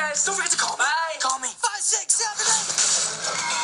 guys. Don't forget to call me. Bye. Call me. 5, 6, 7, 8.